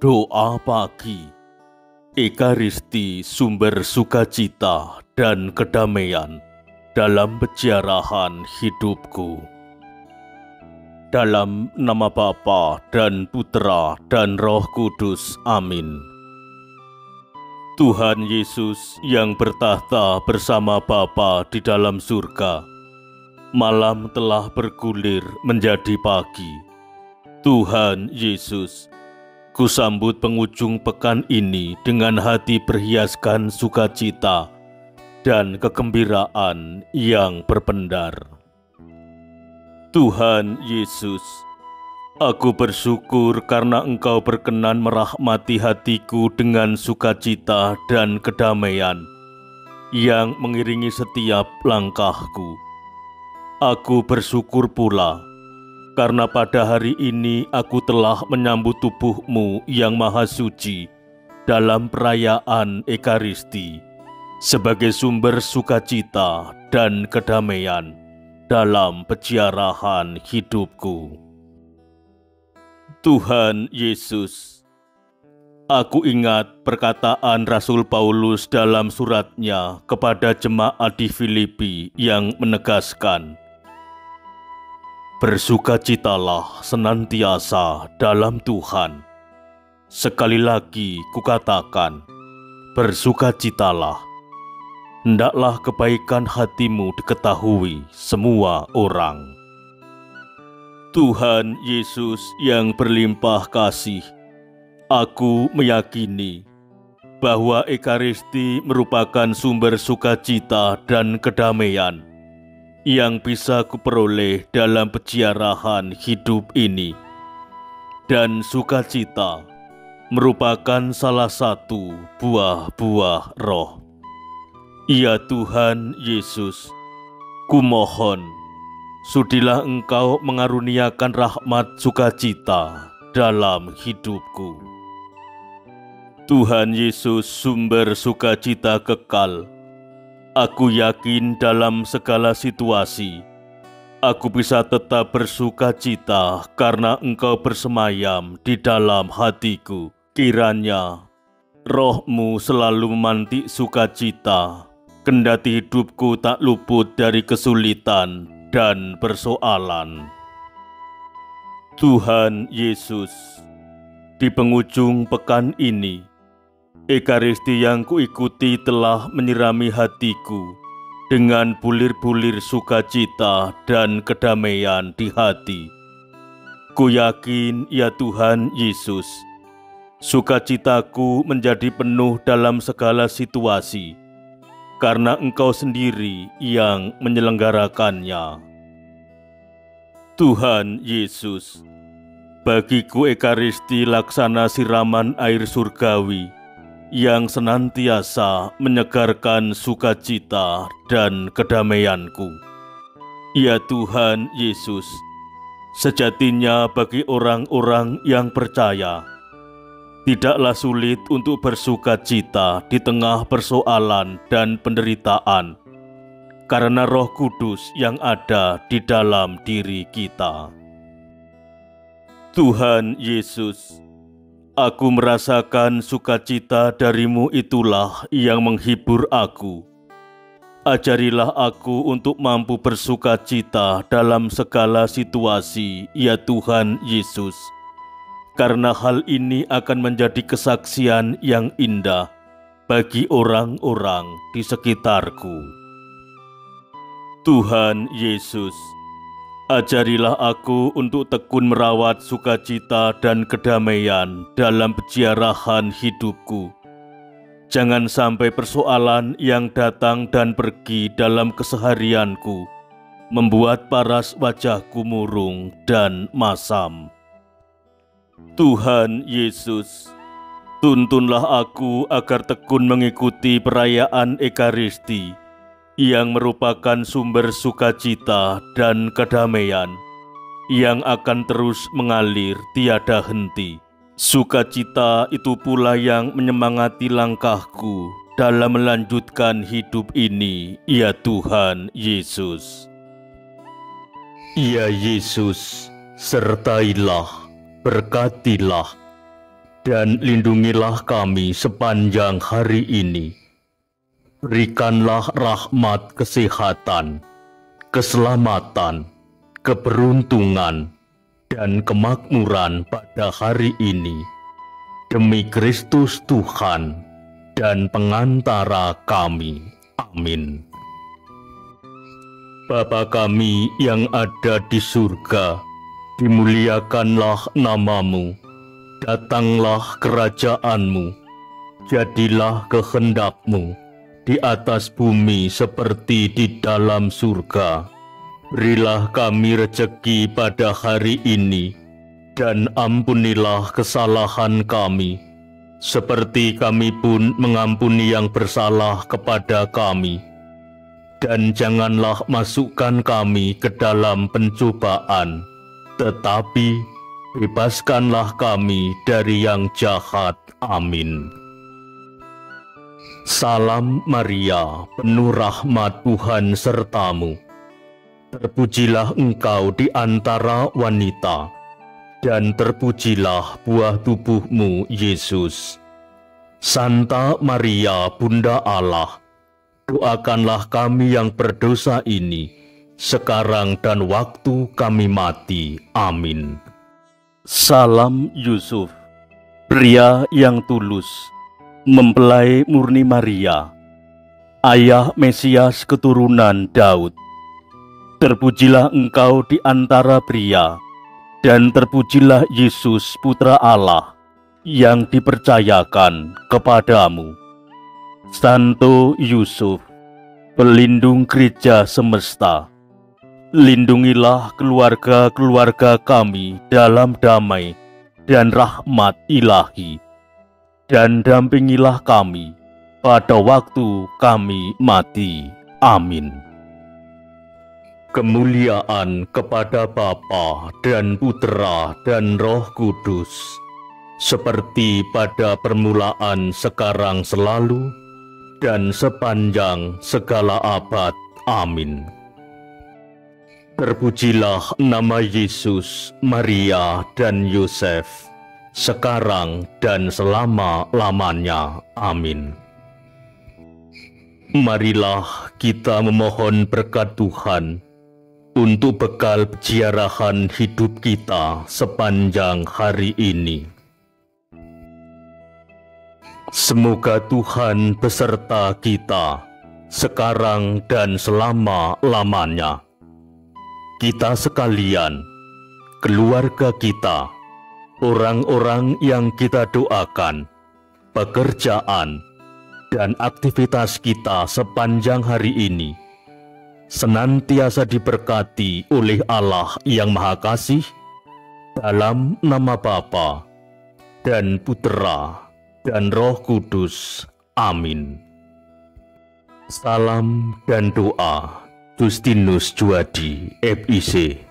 Doa pagi, Ekaristi sumber sukacita dan kedamaian dalam peziarahan hidupku. Dalam nama Bapa dan Putera dan Roh Kudus, amin. Tuhan Yesus yang bertahta bersama Bapa di dalam surga, malam telah bergulir menjadi pagi. Tuhan Yesus, kusambut penghujung pekan ini dengan hati berhiaskan sukacita dan kegembiraan yang berpendar. Tuhan Yesus, aku bersyukur karena Engkau berkenan merahmati hatiku dengan sukacita dan kedamaian yang mengiringi setiap langkahku. Aku bersyukur pula karena pada hari ini aku telah menyambut tubuh-Mu yang maha suci dalam perayaan Ekaristi sebagai sumber sukacita dan kedamaian dalam peziarahan hidupku. Tuhan Yesus, aku ingat perkataan Rasul Paulus dalam suratnya kepada jemaat di Filipi yang menegaskan, bersukacitalah senantiasa dalam Tuhan. Sekali lagi kukatakan, bersukacitalah. Hendaklah kebaikan hatimu diketahui semua orang. Tuhan Yesus yang berlimpah kasih, aku meyakini bahwa Ekaristi merupakan sumber sukacita dan kedamaian yang bisa kuperoleh dalam peziarahan hidup ini. Dan sukacita merupakan salah satu buah-buah roh. Ya Tuhan Yesus, kumohon, sudilah Engkau mengaruniakan rahmat sukacita dalam hidupku. Tuhan Yesus sumber sukacita kekal, aku yakin dalam segala situasi, aku bisa tetap bersukacita karena Engkau bersemayam di dalam hatiku. Kiranya Roh-Mu selalu memantik sukacita, kendati hidupku tak luput dari kesulitan dan persoalan. Tuhan Yesus, di penghujung pekan ini, Ekaristi yang kuikuti telah menyirami hatiku dengan bulir-bulir sukacita dan kedamaian di hati. Ku yakin, ya Tuhan Yesus, sukacitaku menjadi penuh dalam segala situasi, karena Engkau sendiri yang menyelenggarakannya. Tuhan Yesus, bagiku Ekaristi laksana siraman air surgawi yang senantiasa menyegarkan sukacita dan kedamaianku. Ya Tuhan Yesus, sejatinya bagi orang-orang yang percaya, tidaklah sulit untuk bersukacita di tengah persoalan dan penderitaan, karena Roh Kudus yang ada di dalam diri kita. Tuhan Yesus, aku merasakan sukacita dari-Mu itulah yang menghibur aku. Ajarilah aku untuk mampu bersukacita dalam segala situasi, ya Tuhan Yesus, karena hal ini akan menjadi kesaksian yang indah bagi orang-orang di sekitarku. Tuhan Yesus, ajarilah aku untuk tekun merawat sukacita dan kedamaian dalam peziarahan hidupku. Jangan sampai persoalan yang datang dan pergi dalam keseharianku membuat paras wajahku murung dan masam. Tuhan Yesus, tuntunlah aku agar tekun mengikuti perayaan Ekaristi yang merupakan sumber sukacita dan kedamaian yang akan terus mengalir tiada henti. Sukacita itu pula yang menyemangati langkahku dalam melanjutkan hidup ini, ya Tuhan Yesus. Ya Yesus, sertailah, berkatilah, dan lindungilah kami sepanjang hari ini. Berikanlah rahmat kesehatan, keselamatan, keberuntungan, dan kemakmuran pada hari ini. Demi Kristus Tuhan dan pengantara kami. Amin. Bapa kami yang ada di surga, dimuliakanlah nama-Mu. Datanglah kerajaan-Mu, jadilah kehendak-Mu di atas bumi seperti di dalam surga. Berilah kami rejeki pada hari ini, dan ampunilah kesalahan kami, seperti kami pun mengampuni yang bersalah kepada kami. Dan janganlah masukkan kami ke dalam pencobaan, tetapi bebaskanlah kami dari yang jahat. Amin. Salam Maria, penuh rahmat, Tuhan sertamu. Terpujilah engkau di antara wanita, dan terpujilah buah tubuhmu, Yesus. Santa Maria, Bunda Allah, doakanlah kami yang berdosa ini, sekarang dan waktu kami mati. Amin. Salam Yusuf, pria yang tulus, mempelai murni Maria, ayah Mesias keturunan Daud. Terpujilah engkau di antara pria, dan terpujilah Yesus Putra Allah, yang dipercayakan kepadamu. Santo Yusuf, pelindung gereja semesta, lindungilah keluarga-keluarga kami dalam damai dan rahmat ilahi, dan dampingilah kami pada waktu kami mati. Amin. Kemuliaan kepada Bapa dan Putera dan Roh Kudus, seperti pada permulaan, sekarang, selalu, dan sepanjang segala abad. Amin. Terpujilah nama Yesus, Maria, dan Yosef, sekarang dan selama-lamanya. Amin. Marilah kita memohon berkat Tuhan untuk bekal peziarahan hidup kita sepanjang hari ini. Semoga Tuhan beserta kita, sekarang dan selama-lamanya. Kita sekalian, keluarga kita, orang-orang yang kita doakan, pekerjaan, dan aktivitas kita sepanjang hari ini, senantiasa diberkati oleh Allah yang Maha Kasih, dalam nama Bapa dan Putera dan Roh Kudus. Amin. Salam dan doa, Justinus Juadi, FIC.